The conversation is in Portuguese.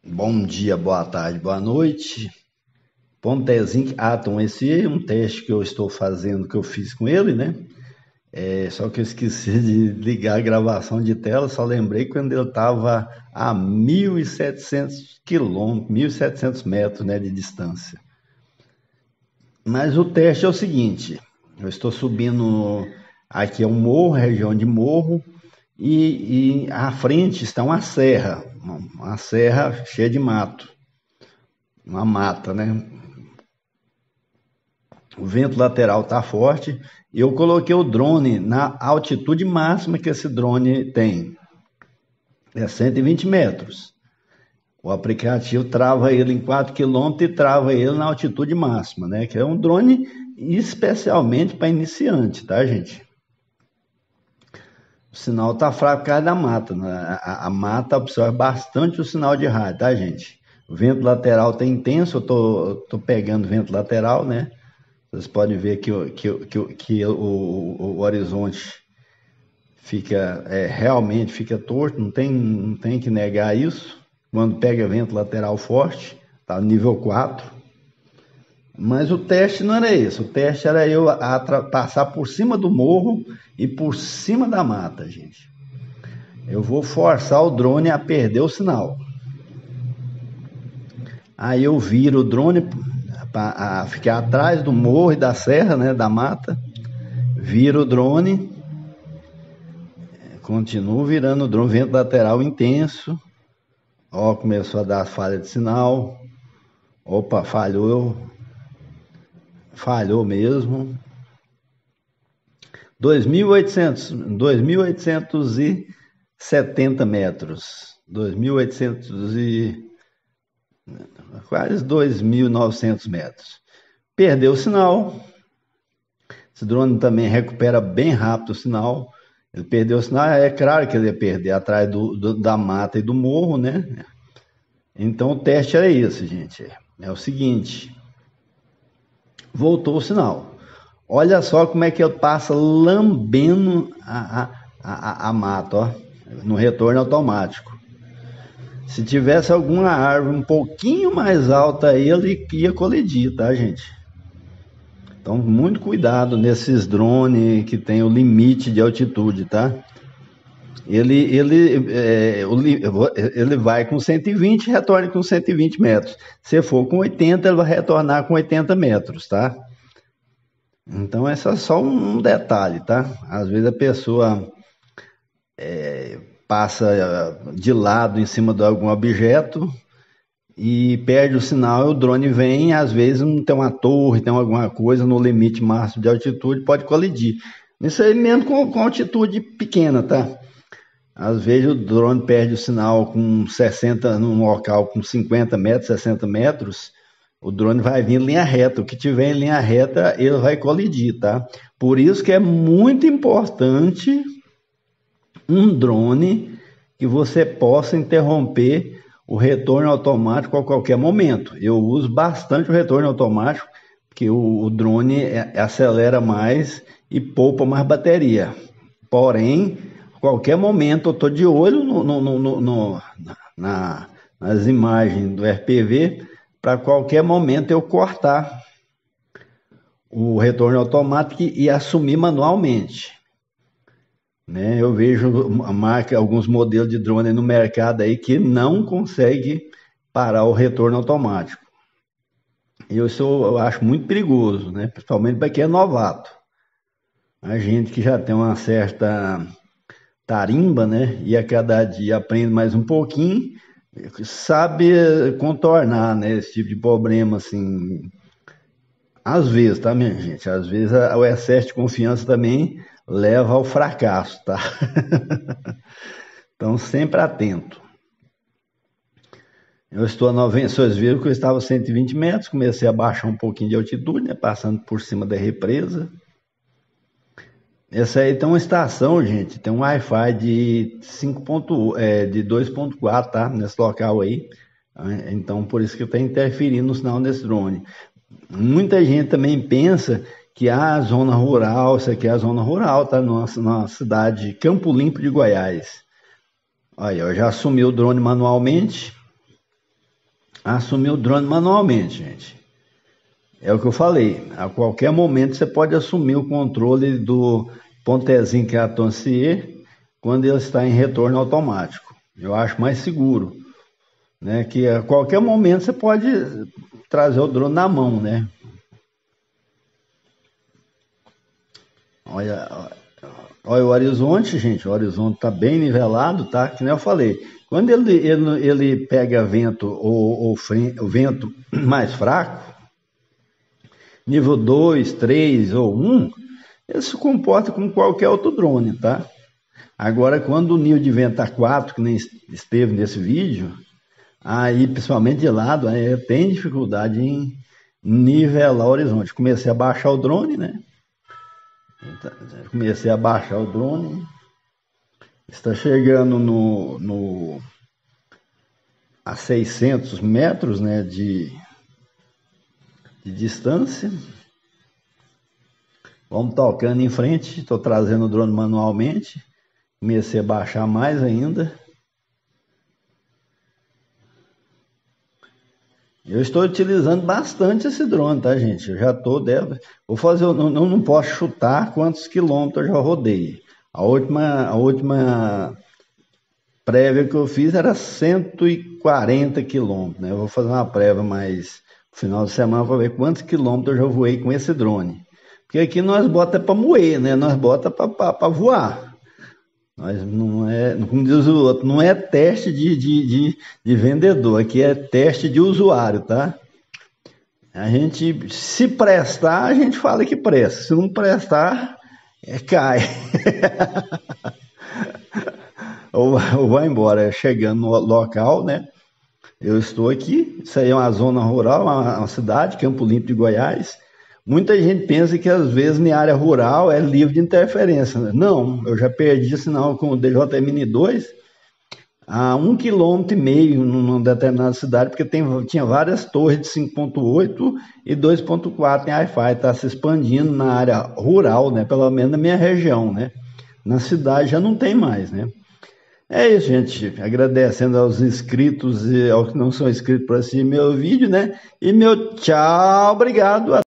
Bom dia, boa tarde, boa noite. Pontezinho Atom, esse é um teste que eu estou fazendo, que eu fiz com ele, né? Só que eu esqueci de ligar a gravação de tela, só lembrei quando ele estava a 1.700 quilômetros, 1.700 metros, né, de distância. Mas o teste é o seguinte, eu estou subindo, aqui é um morro, região de morro, e à frente está uma serra cheia de mato, uma mata, né? O vento lateral está forte e eu coloquei o drone na altitude máxima que esse drone tem, é 120 metros. O aplicativo trava ele em 4 quilômetros e trava ele na altitude máxima, né? Que é um drone especialmente para iniciante, tá, gente? O sinal tá fraco por causa da mata, né? A mata absorve bastante o sinal de rádio, tá, gente? O vento lateral tá intenso, eu tô pegando vento lateral, né? Vocês podem ver que o horizonte fica realmente fica torto, não tem que negar isso. Quando pega vento lateral forte, tá no nível 4. Mas o teste não era esse, o teste era eu passar por cima do morro e por cima da mata, gente. Eu vou forçar o drone a perder o sinal. Aí eu viro o drone a ficar atrás do morro e da serra, né, da mata. Viro o drone, continuo virando o drone, vento lateral intenso. Ó, começou a dar falha de sinal. Opa, falhou mesmo. 2.870 metros. 2.800 quase 2.900 metros. Perdeu o sinal. Esse drone também recupera bem rápido o sinal. Ele perdeu o sinal, é claro que ele ia perder atrás da mata e do morro, né? Então o teste era esse, gente. É o seguinte: voltou o sinal. Olha só como é que ele passa lambendo a mata, ó, no retorno automático. Se tivesse alguma árvore um pouquinho mais alta aí, ele ia colidir, tá, gente? Então, muito cuidado nesses drones que tem o limite de altitude, tá? Ele vai com 120, retorna com 120 metros. Se for com 80, ele vai retornar com 80 metros, tá? Então, esse é só um detalhe, tá? Às vezes a pessoa passa de lado em cima de algum objeto e perde o sinal, e o drone vem, às vezes não tem uma torre, tem alguma coisa no limite máximo de altitude, pode colidir. Isso aí mesmo com altitude pequena, tá? Às vezes o drone perde o sinal com 60, num local com 50 metros, 60 metros, o drone vai vir em linha reta. O que tiver em linha reta, ele vai colidir, tá? Por isso que é muito importante um drone que você possa interromper o retorno automático a qualquer momento. Eu uso bastante o retorno automático, porque o drone acelera mais e poupa mais bateria. Porém, a qualquer momento eu estou de olho nas imagens do RPV, para qualquer momento eu cortar o retorno automático e assumir manualmente. Né? Eu vejo alguns modelos de drone no mercado aí que não consegue parar o retorno automático. Isso eu acho muito perigoso, né? Principalmente para quem é novato. A gente que já tem uma certa tarimba, né? E a cada dia aprende mais um pouquinho, sabe contornar, né, esse tipo de problema, assim. Às vezes, tá, minha gente? Às vezes o excesso de confiança também leva ao fracasso, tá? Então, sempre atento. Eu estou a 90, vocês viram que eu estava a 120 metros, comecei a baixar um pouquinho de altitude, né, passando por cima da represa. Essa aí tem uma estação, gente, tem um Wi-Fi de 2.4, tá? Nesse local aí. Então, por isso que está interferindo no sinal desse drone. Muita gente também pensa que a zona rural, isso aqui é a zona rural, tá? Na cidade de Campo Limpo de Goiás. Aí, eu já assumi o drone manualmente. assumir o drone manualmente, gente. É o que eu falei, a qualquer momento você pode assumir o controle do Pontezinho, que é a Toncier, quando ele está em retorno automático. Eu acho mais seguro, né? Que a qualquer momento você pode trazer o drone na mão, né? Olha, olha o horizonte, gente. O horizonte está bem nivelado, tá? Que nem eu falei. Quando ele pega vento ou vento mais fraco, nível 2, 3 ou 1, ele se comporta como qualquer outro drone, tá? Agora, quando o nível de vento está 4, que nem esteve nesse vídeo, aí, principalmente de lado, aí eu tenho dificuldade em nivelar o horizonte. Comecei a baixar o drone, né? Comecei a baixar o drone. Está chegando a 600 metros, né, de distância. Vamos tocando em frente. Estou trazendo o drone manualmente. Comecei a baixar mais ainda. Eu estou utilizando bastante esse drone, tá, gente? Eu já estou vou fazer, eu não posso chutar quantos quilômetros eu já rodei. A última prévia que eu fiz era 140 quilômetros, né? Eu vou fazer uma prévia mais no final de semana para ver quantos quilômetros eu já voei com esse drone. Porque aqui nós bota para moer, né? Nós bota para voar. Nós não é, como diz o outro, não é teste de vendedor, aqui é teste de usuário, tá? A gente, se prestar, a gente fala que presta. Se não prestar, cai. ou vai embora. Chegando no local, né? Eu estou aqui. Isso aí é uma zona rural, uma cidade, Campo Limpo de Goiás. Muita gente pensa que às vezes na área rural é livre de interferência. Não, eu já perdi sinal com o DJI-Mini 2 a 1,5 km numa determinada cidade, porque tinha várias torres de 5.8 e 2.4 em Wi-Fi, está se expandindo na área rural, né? Pelo menos na minha região, né? Na cidade já não tem mais, né? É isso, gente. Agradecendo aos inscritos e aos que não são inscritos por assistir meu vídeo, né? E meu tchau, obrigado.